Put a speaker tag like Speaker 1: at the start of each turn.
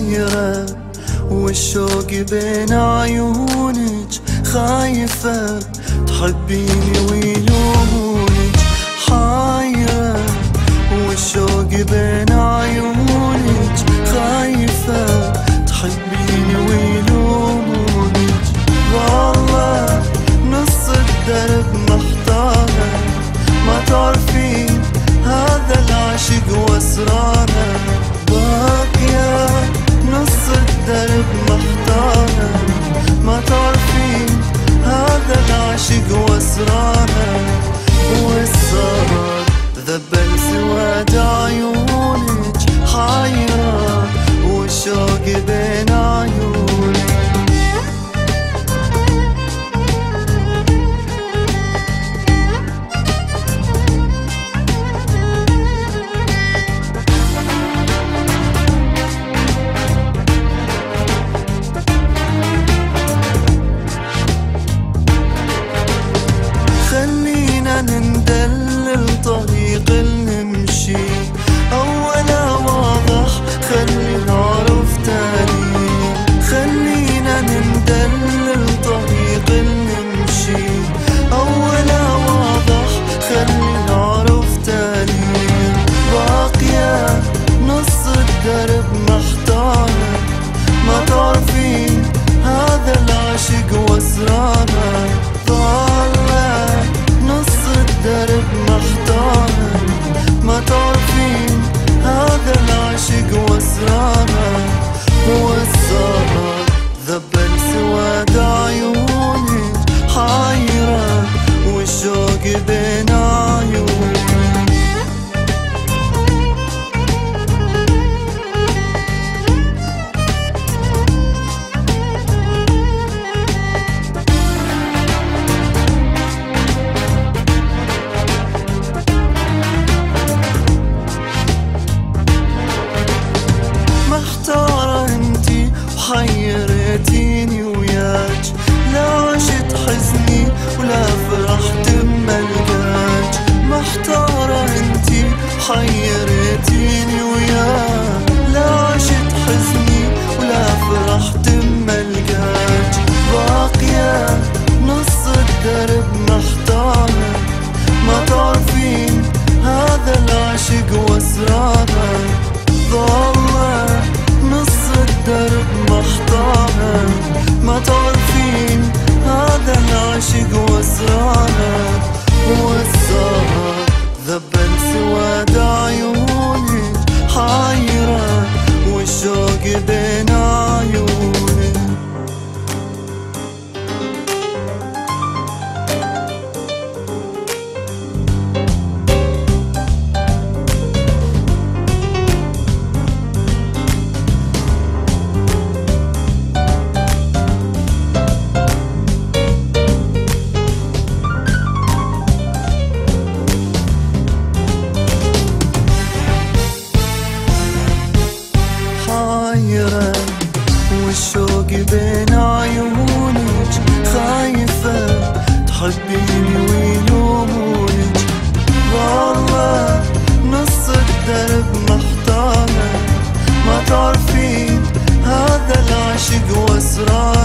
Speaker 1: حايرة والشوق بين عيونك، خايفة تحبيني ويلومونك. حايرة والشوق بين عيونك، خايفة تحبيني ويلومونك. والله نص الدرب محتارة، ما تعرفين هذا العشق واسراره. باقية نص الدرب محتارة، ما تعرفين هذا العشق واسراره. والسهر ذبل سواد عيونك، حايرة والشوق بين عيونك. خلينا نندلل طريق نمشي، أولا واضح خلي نعرف تاني. خلينا نندلل طريق نمشي، أولا واضح خلي نعرف تاني. باقية نص الدرب محتارة، ما تعرفين هذا العشق واسراره. ضالة نص الدرب محتارة، ما تعرفين هذا العشق واسراره. والسهر ذبل سواد عيونك، حايرة والشوق بين عيونك. محتارة انتي وحيرتيني وياك، لا عشت حزني ولا فرحت بملقاك. محتارة انتي وحيرتيني وياك، لا عشت حزني ولا فرحت بملقاك. باقية نص الدرب محتارة، ما تعرفين هذا العشق واسراره. ضالة نص الدرب محتارة، ما تعرفين هذا العشق واسراره. والسهر ذبل سواد عيونك، حايرة والشوق بين عيونك. حايرة والشوق بين عيونك، خايفة تحبيني ويلومونك. والله نص الدرب محتارة، ما تعرفين هذا العشق واسراره.